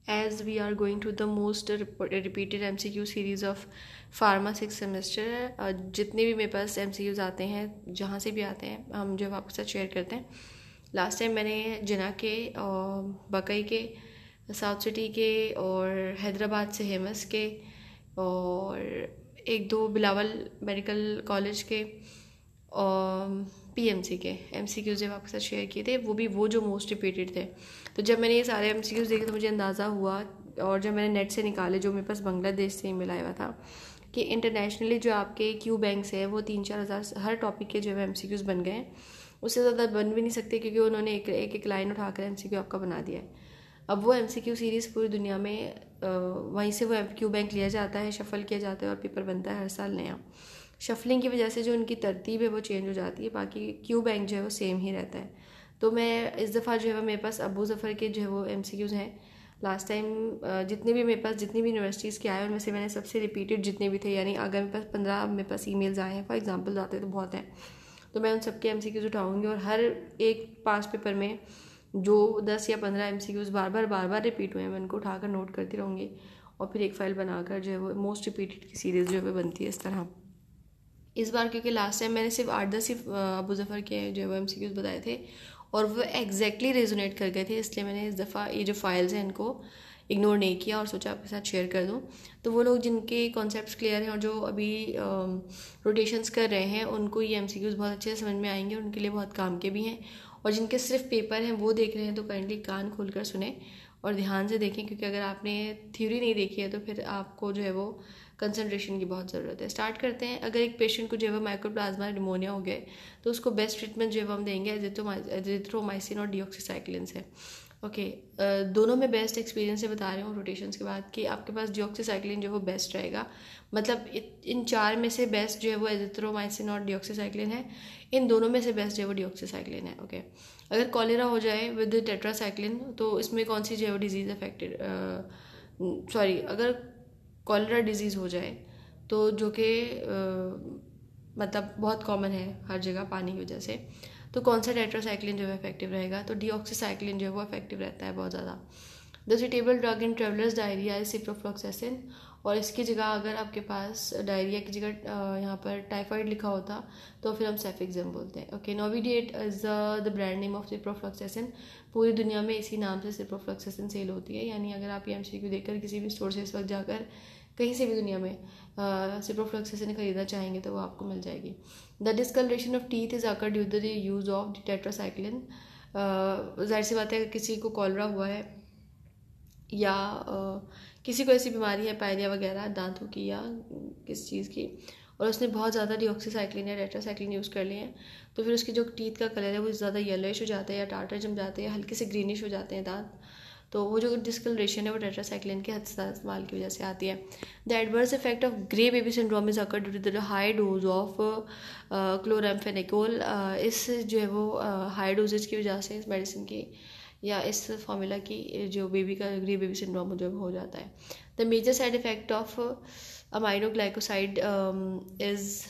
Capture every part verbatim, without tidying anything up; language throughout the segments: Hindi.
as we are going to the most repeated M C Q series of pharma six semester, जितने भी मेरे पास एम सी क्यूज़ आते हैं जहाँ से भी आते हैं हम जो आपके साथ शेयर करते हैं. लास्ट टाइम मैंने जिना के और बकई के, साउथ सिटी के और हैदराबाद से हेमस के और एक दो बिलावल मेडिकल कॉलेज के और पीएमसी के एमसीक्यूज़ जब आपके साथ शेयर किए थे, वो भी वो जो मोस्ट रिपीटेड थे. तो जब मैंने ये सारे एमसीक्यूज़ देखे तो मुझे अंदाज़ा हुआ, और जब मैंने नेट से निकाले जो मेरे पास बांग्लादेश से ईमेल आया हुआ था, कि इंटरनेशनली जो आपके क्यू बैंक्स है वो तीन चार हज़ार हर टॉपिक के जो है एमसीक्यूज़ बन गए हैं. उससे ज़्यादा बन भी नहीं सकते क्योंकि उन्होंने एक एक, एक लाइन उठाकर एमसीक्यू आपका बना दिया है. अब वो एमसीक्यू सीरीज़ पूरी दुनिया में वहीं से वो क्यू बैंक लिया जाता है, शफल किया जाता है और पेपर बनता है हर साल नया. शफलिंग की वजह से जो उनकी तरतीब है वो चेंज हो जाती है, बाकी क्यू बैंक जो है वो सेम ही रहता है. तो मैं इस दफ़ा जो है मेरे पास अबू ज़फ़र के जो है वो एम सी क्यूज़ हैं. लास्ट टाइम जितने भी मेरे पास जितनी भी यूनिवर्सिटीज़ के आए उनमें से मैंने सबसे रिपीटेड जितने भी थे, यानी अगर मेरे पास पंद्रह मेरे पास ईमेल्स आए हैं फॉर एग्जांपल आते तो बहुत हैं, तो मैं उन सबके एम सी क्यूज़ उठाऊँगी और हर एक पास पेपर में जो दस या पंद्रह एम सी क्यूज़ बार बार बार बार रिपीट हुए हैं मैं उनको उठाकर नोट करती रहूँगी और फिर एक फ़ाइल बनाकर जो है वो मोस्ट रिपीटेड की सीरीज़ जो है बनती है इस तरह. इस बार क्योंकि लास्ट टाइम मैंने सिर्फ आठ दस सिर्फ अबू ज़फ़र के जो है वो एम सी क्यूज़ बताए थे और वो एग्जैक्टली रेजोनेट कर गए थे, इसलिए मैंने इस दफ़ा ये जो फाइल्स हैं इनको इग्नोर नहीं किया और सोचा आपके साथ शेयर कर दूं. तो वो लोग जिनके कॉन्सेप्ट्स क्लियर हैं और जो अभी रोटेशंस कर रहे हैं उनको ये एम सी क्यूज़ बहुत अच्छे से समझ में आएंगे और उनके लिए बहुत काम के भी हैं. और जिनके सिर्फ पेपर हैं वो देख रहे हैं तो काइंडली कान खोल कर सुने और ध्यान से देखें, क्योंकि अगर आपने थ्योरी नहीं देखी है तो फिर आपको जो है वो कंसंट्रेशन की बहुत ज़रूरत है. स्टार्ट करते हैं. अगर एक पेशेंट को जो है वो माइक्रोप्लाज्मा निमोनिया हो गए तो उसको बेस्ट ट्रीटमेंट जो है वो हम देंगे एजिथ्रोमाइसिन और डीऑक्सीसाइक्लिन से. ओके okay, दोनों में बेस्ट एक्सपीरियंस से बता रही हूँ रोटेशंस के बाद कि आपके पास डीऑक्सीसाइक्लिन जो है वो बेस्ट रहेगा. मतलब इन चार में से बेस्ट जो है वो एजिथ्रोमाइसिन और डीऑक्सीसाइक्लिन है. इन दोनों में से बेस्ट जो है वो डीऑक्सीसाइक्लिन है. Okay okay. अगर कॉलेरा हो जाए विद टेट्रासाइक्लिन तो इसमें कौन सी जो है वो डिजीज़ अफेक्टेड, सॉरी अगर कॉलेरा डिजीज़ हो जाए तो जो कि मतलब बहुत कॉमन है हर जगह पानी की वजह से, तो कौन सा टेट्रासाइक्लिन जो है इफेक्टिव रहेगा, तो डीऑक्सीसाइक्लिन जो है वो इफेक्टिव रहता है बहुत ज़्यादा. The suitable drug in travellers diarrhoea is ciprofloxacin, और इसकी जगह अगर आपके पास डायरिया की जगह यहाँ पर टाइफाइड लिखा होता तो फिर हम सेफिक्सम बोलते हैं. Okay, Novidat is the brand name of ciprofloxacin. पूरी दुनिया में इसी नाम से सिप्रोफ्लॉक्सासिन सेल होती है, यानी अगर आप ये एमसीक्यू देखकर किसी भी स्टोर से इस वक्त जाकर कहीं से भी दुनिया में सिप्रोफ्लॉक्सासिन खरीदना चाहेंगे तो वो आपको मिल जाएगी. The discoloration of teeth is occur due the use of tetracycline. जाहिर सी बात है किसी को कॉलरा हुआ है या uh, किसी को ऐसी बीमारी है पायरिया वगैरह दांतों की या किस चीज़ की, और उसने बहुत ज़्यादा डीऑक्सीसाइक्लिन या टेट्रासाइक्लिन यूज़ कर लिए हैं, तो फिर उसकी जो टीथ का कलर है वो ज़्यादा येलोइश हो जाता है या टार्टर जम जाते हैं, हल्के से ग्रीनिश हो जाते हैं दांत. तो वो जो डिस्कलरेशन है वो टेट्रासाइक्लिन के इस्तेमाल की वजह से आती है. The adverse effect of grey baby syndrome is occur due to the high dose of chloramphenicol. इस जो है वो हाई डोजेज की वजह से इस मेडिसिन की या इस फार्मूला की जो बेबी का ग्रे बेबी सिंड्रोम जो हो जाता है. The major side effect of aminoglycoside is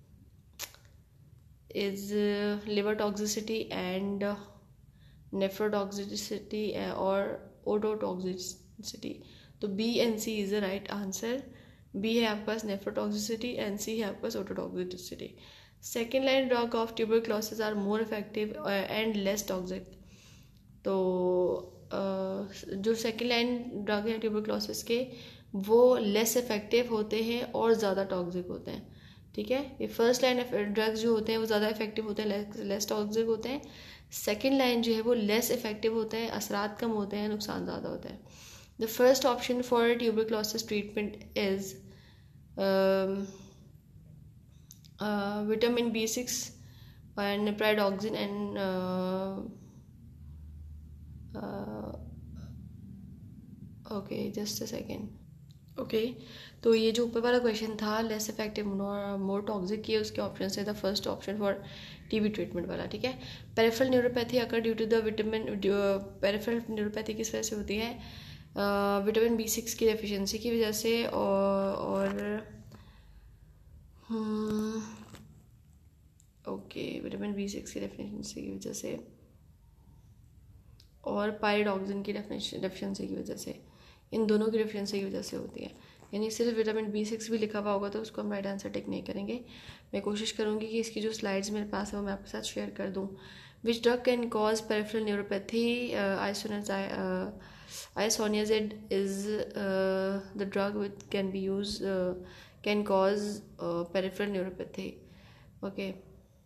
is liver toxicity and nephrotoxicity और ओटोटॉक्सिसिटी. तो B and C is the right answer. B है आपके पास नेफ्रोटॉक्सिसिटी एंड सी है आपके पास ototoxicity. Second line drug of tuberculosis are more effective and less toxic. तो uh, जो सेकेंड लाइन ड्रग है ट्यूबरक्लोसिस के वो लेस इफेक्टिव होते हैं और ज़्यादा टॉक्सिक होते हैं. ठीक है, ये फर्स्ट लाइन ड्रग्स जो होते हैं वो ज़्यादा इफेक्टिव होते हैं, लेस टॉक्सिक होते हैं. सेकेंड लाइन जो है वो लेस इफेक्टिव होते हैं, असरात कम होते हैं, नुकसान ज़्यादा होता है. The first option for tuberculosis treatment is vitamin B six and pyridoxine and okay just a second. Okay तो ये जो ऊपर वाला क्वेश्चन था लेस इफेक्टिव मोर टॉक्सिक की, उसके ऑप्शन है the first option for TB treatment वाला. ठीक है, peripheral neuropathy occur due to the vitamin. Peripheral neuropathy किस वजह से होती है? विटामिन बी सिक्स की डेफिशिएंसी की वजह से और ओके विटामिन बी सिक्स की डेफिशिएंसी की वजह से और पायरिडॉक्सिन की डेफिशिएंसी की वजह से. इन दोनों की डिफिशियंसी की वजह से होती है। यानी सिर्फ विटामिन बी सिक्स भी लिखा हुआ होगा तो उसको हम राइट आंसर टिक नहीं करेंगे। मैं कोशिश करूँगी कि इसकी जो स्लाइड्स मेरे पास है वो मैं आपके साथ शेयर कर दूँ। Which drug can cause peripheral neuropathy? Isoniazid is uh, the drug which can be used, uh, can cause uh, peripheral neuropathy. Okay.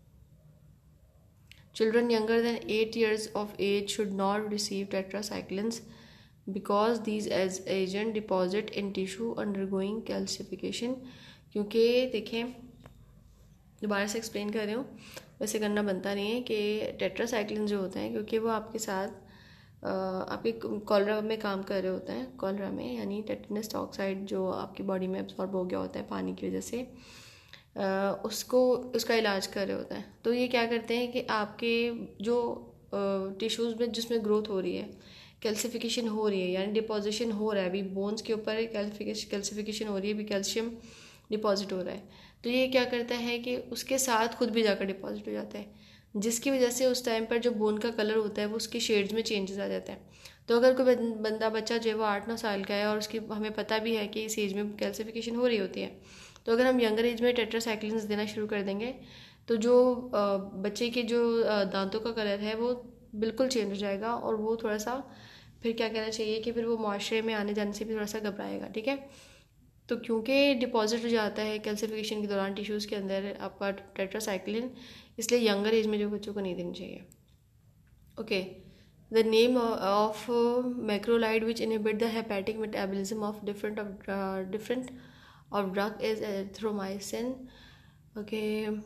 Children younger than eight years of age should not receive tetracyclines because these as agent deposit in tissue undergoing calcification. क्योंकि देखें, दोबारा से एक्सप्लेन कर रही हूँ, वैसे करना बनता नहीं है कि टेट्रासाइक्लिन जो होते हैं, क्योंकि वो आपके साथ आपके कॉलरा में काम कर रहे होते हैं, कॉलरा में यानी टेटनस टॉक्साइड जो आपकी बॉडी में एब्जॉर्ब हो गया होता है पानी की वजह से, उसको उसका इलाज कर रहे होते हैं। तो ये क्या करते हैं कि आपके जो टिश्यूज़ में जिसमें ग्रोथ हो रही है, कैल्सिफिकेशन हो रही है, यानी डिपोजिशन हो रहा है, अभी बोन्स के ऊपर कैल्सिफिकेशन हो रही है, अभी कैल्शियम डिपॉजिट हो रहा है, तो ये क्या करता है कि उसके साथ खुद भी जाकर डिपॉजिट हो जाता है, जिसकी वजह से उस टाइम पर जो बोन का कलर होता है वो उसकी शेड्स में चेंजेस आ जाता है। तो अगर कोई बंदा बच्चा जो है वो आठ नौ साल का है और उसकी हमें पता भी है कि इस एज में कैल्सिफिकेशन हो रही होती है, तो अगर हम यंगर एज में टेट्रासाइक्लिन्स देना शुरू कर देंगे तो जो बच्चे के जो दांतों का कलर है वो बिल्कुल चेंज हो जाएगा और वो थोड़ा सा फिर क्या कहना चाहिए कि फिर वो मुआशरे में आने जाने से भी थोड़ा सा घबराएगा। ठीक है, तो क्योंकि डिपॉजिट हो जाता है कैल्सिफिकेशन के दौरान टिश्यूज़ के अंदर आपका टेट्रासाइक्लिन, इसलिए यंगर एज में जो बच्चों को नहीं देनी चाहिए। Okay, the name of macrolide which inhibit the hepatic metabolism of different of different of drug is erythromycin. Okay,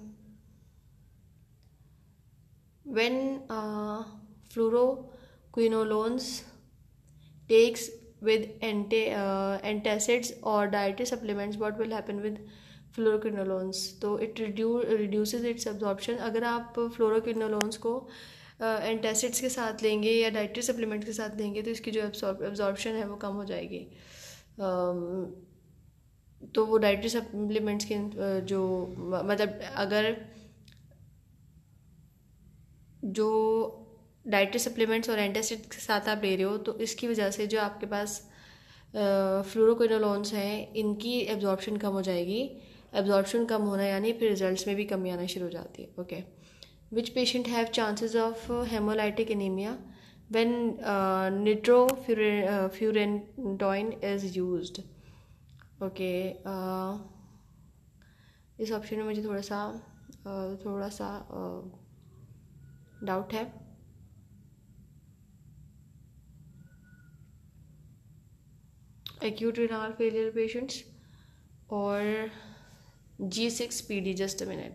when fluoroquinolones takes with anti uh, antacids or dietary supplements, what will happen with fluoroquinolones? तो it reduce reduces its absorption. अगर आप फ्लोरोक्विनोलोन्स को एंटासिड्स uh, के साथ लेंगे या डाइटरी सप्लीमेंट्स के साथ लेंगे तो इसकी जो एब्जॉर्प्शन है वो कम हो जाएगी। um, तो वो डाइटरी सप्लीमेंट्स के uh, जो मतलब अगर जो डाइटरी सप्लीमेंट्स और एंटासिड के साथ आप ले रहे हो तो इसकी वजह से जो आपके पास फ्लोरोक्विनोलोन्स हैं इनकी एब्जॉर्प्शन कम हो जाएगी। एब्जॉर्प्शन कम होना यानी फिर रिजल्ट्स में भी कमी आना शुरू हो जाती है। Okay, which patient have chances of haemolytic anaemia when nitrofurantoin is used? Okay, इस ऑप्शन में मुझे थोड़ा सा uh, थोड़ा सा डाउट uh, है। acute renal failure patients or G six P D? Just a minute.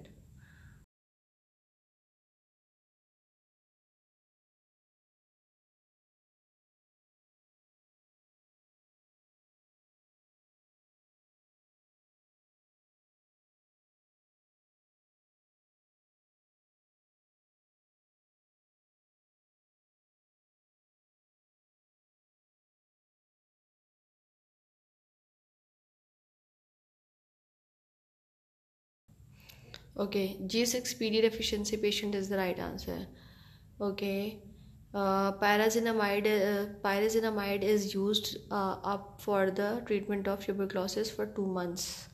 Okay, G six P D deficiency patient is the right answer. Okay, uh, pyrazinamide uh, pyrazinamide is used uh, up for the treatment of tuberculosis for two months.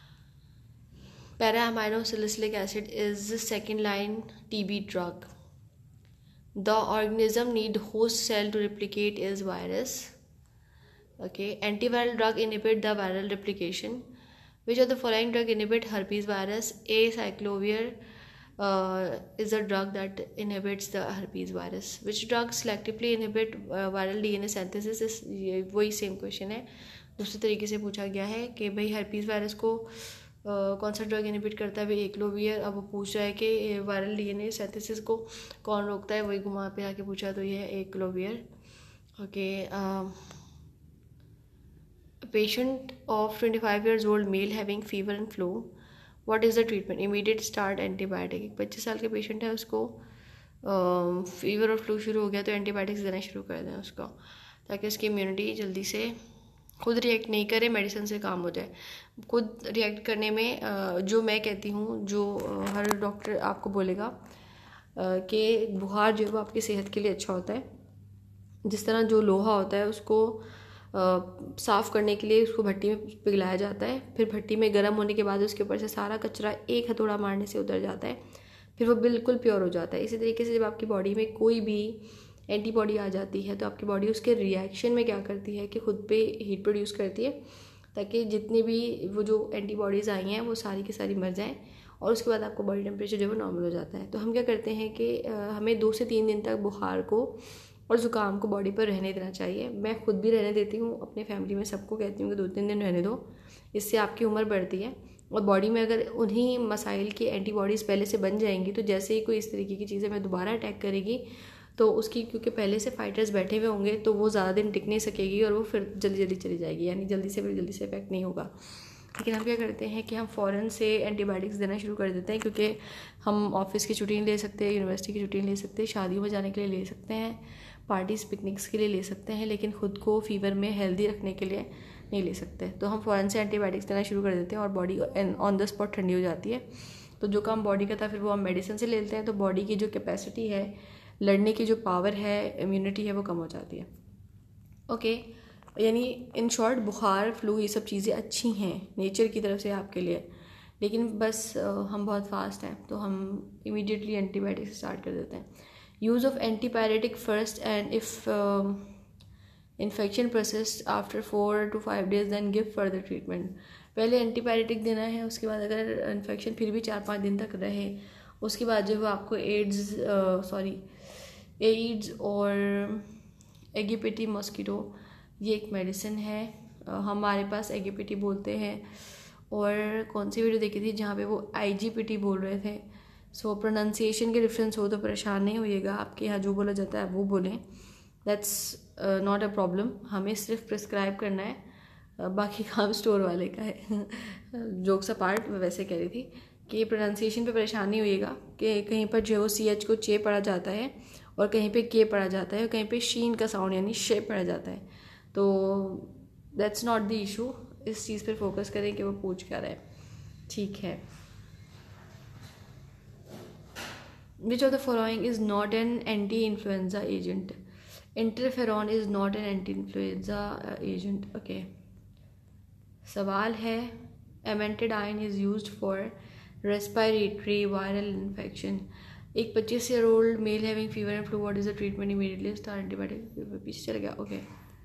Para-aminosalicylic acid is the second line T B drug. The organism need host cell to replicate is virus. Okay, antiviral drug inhibit the viral replication. Which of the following drug inhibit herpes virus? A. Cyclovir uh, is a drug that inhibits the herpes virus. Which drug selectively inhibit uh, viral D N A synthesis? इस वही सेम क्वेश्चन है, दूसरे तरीके से पूछा गया है कि भाई herpes वायरस को uh, कौन सा ड्रग इनहिबिट करता है? भाई एक्लोवियर। अब वो पूछ रहा है कि वायरल डीएनए सिंथेसिस को कौन रोकता है, वही घुमा पे आके पूछा, तो ये है acyclovir. Okay, patient of twenty-five years old male having fever and flu, what is the treatment? Immediate start antibiotic. पच्चीस साल के पेशेंट है, उसको फीवर और फ्लू शुरू हो गया तो एंटीबायोटिक्स देना शुरू कर दें उसको, ताकि उसकी इम्यूनिटी जल्दी से खुद रिएक्ट नहीं करे, मेडिसिन से काम हो जाए। खुद रिएक्ट करने में uh, जो मैं कहती हूँ, जो uh, हर डॉक्टर आपको बोलेगा uh, कि बुखार जो है वो आपकी सेहत के लिए अच्छा होता है। जिस तरह जो लोहा होता है उसको साफ़ करने के लिए उसको भट्टी में पिघलाया जाता है, फिर भट्टी में गर्म होने के बाद उसके ऊपर से सारा कचरा एक हथौड़ा मारने से उतर जाता है, फिर वो बिल्कुल प्योर हो जाता है। इसी तरीके से जब आपकी बॉडी में कोई भी एंटीबॉडी आ जाती है तो आपकी बॉडी उसके रिएक्शन में क्या करती है कि खुद पे हीट प्रोड्यूस करती है, ताकि जितनी भी वो जो एंटीबॉडीज़ आई हैं वो सारी की सारी मर जाएँ, और उसके बाद आपका बॉडी टेम्परेचर जो है वो नॉर्मल हो जाता है। तो हम क्या करते हैं कि हमें दो से तीन दिन तक बुखार को और ज़ुकाम को बॉडी पर रहने देना चाहिए। मैं खुद भी रहने देती हूँ, अपने फैमिली में सबको कहती हूँ कि दो तीन दिन रहने दो, इससे आपकी उम्र बढ़ती है और बॉडी में अगर उन्हीं मसाइल की एंटीबॉडीज़ पहले से बन जाएंगी तो जैसे ही कोई इस तरीके की चीज़ें मैं दोबारा अटैक करेगी तो उसकी, क्योंकि पहले से फाइटर्स बैठे हुए होंगे, तो वो ज़्यादा दिन टिक नहीं सकेगी और वो फिर जल्दी जल्दी चली जाएगी, यानी जल्दी से फिर जल्दी से इफेक्ट नहीं होगा। लेकिन हम क्या करते हैं कि हम फ़ौरन से एंटीबायोटिक्स देना शुरू कर देते हैं, क्योंकि हम ऑफिस की छुट्टी नहीं ले सकते, यूनिवर्सिटी की छुट्टी नहीं ले सकते, शादियों में जाने के लिए ले सकते हैं, पार्टीज़ पिकनिक्स के लिए ले सकते हैं, लेकिन ख़ुद को फीवर में हेल्दी रखने के लिए नहीं ले सकते। तो हम फ़ौरन से एंटीबायोटिक्स देना शुरू कर देते हैं और बॉडी ऑन द स्पॉट ठंडी हो जाती है। तो जो काम बॉडी का था फिर वो हम मेडिसिन से ले लेते हैं, तो बॉडी की जो कैपेसिटी है, लड़ने की जो पावर है, इम्यूनिटी है, वो कम हो जाती है। ओके, यानी इन शॉर्ट बुखार, फ्लू, ये सब चीज़ें अच्छी हैं नेचर की तरफ से आपके लिए, लेकिन बस हम बहुत फास्ट हैं तो हम इमीडिएटली एंटीबायोटिक स्टार्ट कर देते हैं। Use of antibiotic first and if infection persist after four to five days then give further treatment. पहले एंटीबायोटिक देना है, उसके बाद अगर इन्फेक्शन फिर भी चार पाँच दिन तक रहे, उसके बाद जो है आपको एड्स सॉरी एड्स और एगिपिटी मॉस्किटो, ये एक मेडिसिन है, हमारे पास एगिपिटी बोलते हैं, और कौन सी वीडियो देखी थी जहाँ पे वो आईजीपीटी बोल रहे थे। सो प्रोनाउंसिएशन के डिफरेंस हो तो परेशान नहीं होइएगा, आपके यहाँ जो बोला जाता है वो बोलें, दैट्स नॉट अ प्रॉब्लम। हमें सिर्फ प्रिस्क्राइब करना है, uh, बाकी काम स्टोर वाले का है। जोक्स अपार्ट, मैं वैसे कह रही थी कि प्रोनाउंसिएशन पे परेशान नहीं होइएगा कि कहीं पर जो है वो सी एच को चे पढ़ा जाता है और कहीं पे के पढ़ा जाता है और कहीं पे शीन का साउंड यानी शे पढ़ा जाता है, तो दैट्स नॉट द इशू। इस चीज़ पर फोकस करें कि वो पूछ क्या रहा है, ठीक है। Which of the following is not an anti influenza agent? Interferon is not an anti influenza agent. Okay, सवाल है amantadine is used for respiratory viral infection. एक पच्चीस year old male having fever and flu, what is the treatment immediately start antibiotic? पीछे चल गया। Okay,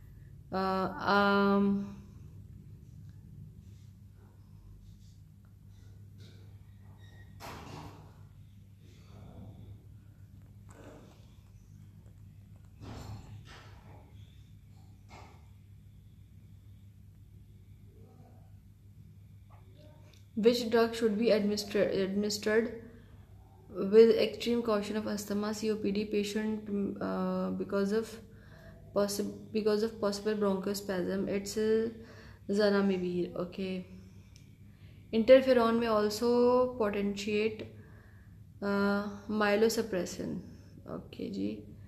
which drug should be administered administered with extreme caution of asthma C O P D patient uh, because of possible because of possible bronchospasm? It's uh, zanamivir. Okay, interferon may also potentiate uh, myelosuppression. Okay ji,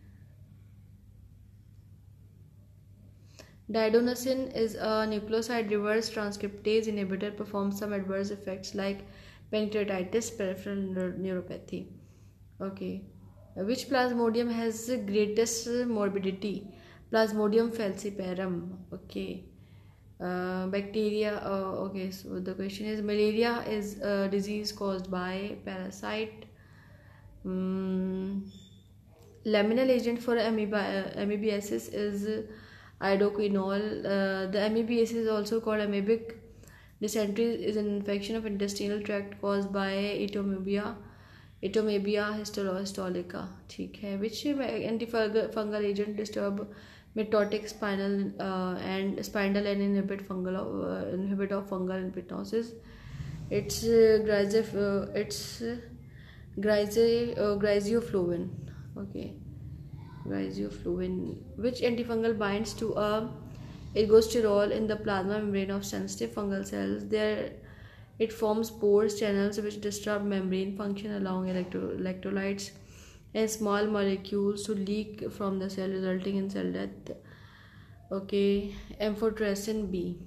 Diadonosin is a nucleoside reverse transcriptase inhibitor, performs some adverse effects like pancreatitis, peripheral neuropathy. Okay, which plasmodium has the greatest morbidity? Plasmodium falciparum. Okay, uh, bacteria. Uh, okay, so the question is, malaria is a disease caused by parasite. Um, Laminal agent for amoeba, amoebiasis is idoquinol. Uh, the amoebiasis is also called amoebic dysentery, is an infection of intestinal tract caused by Ectomebia Ectomebia histolica. ठीक है, which antifungal agent disturb mitotic spinal uh, and spindle and inhibit fungal uh, inhibit of fungal pitosis? It's uh, gryze uh, it's uh, gryze uh, gryzeofluin. Okay, gryzeofluin. Which antifungal binds to a ergosterol in the plasma membrane of sensitive fungal cells? There it forms pores, channels which disrupt membrane function, allowing electro electrolytes and small molecules to leak from the cell, resulting in cell death. Okay, amphotericin B.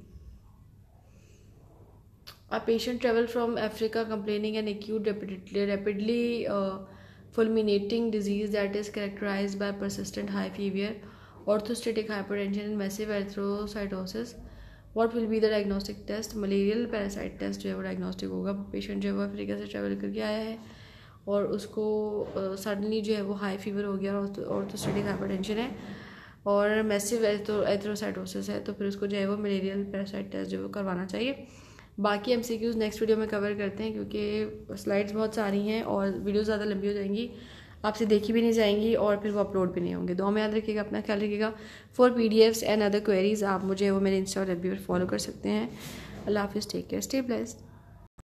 A patient traveled from Africa complaining an acute rapidly, rapidly uh, fulminating disease that is characterized by persistent high fever orthostatic hypertension and massive erythrocytosis, what will be the diagnostic test? Malarial parasite test जो है वो डायग्नोस्टिक होगा। पेशेंट जो है वो अफ्रीका से ट्रैवल करके आया है और उसको सडनली uh, जो है वो हाई फीवर हो गया और ऑर्थोस्टेटिक हाइपरटेंशन है और मैसिव एरिथ्रोसाइटोसिस है, तो फिर उसको जो है वो मलेरियल पैरासाइट टेस्ट जो है वो करवाना चाहिए। बाकी एमसीक्यूज नेक्स्ट वीडियो में कवर करते हैं क्योंकि स्लाइड्स बहुत सारी हैं और वीडियो ज़्यादा लंबी हो जाएंगी, आपसे देखी भी नहीं जाएंगी और फिर वो अपलोड भी नहीं होंगे। दुआ में याद रखिएगा, अपना ख्याल रखिएगा। For PDFs and other queries आप मुझे वो मेरे इंस्टा और एफ बी पर फॉलो कर सकते हैं। अल्लाह हाफिज़, टेक केयर, स्टे ब्लेस्ड।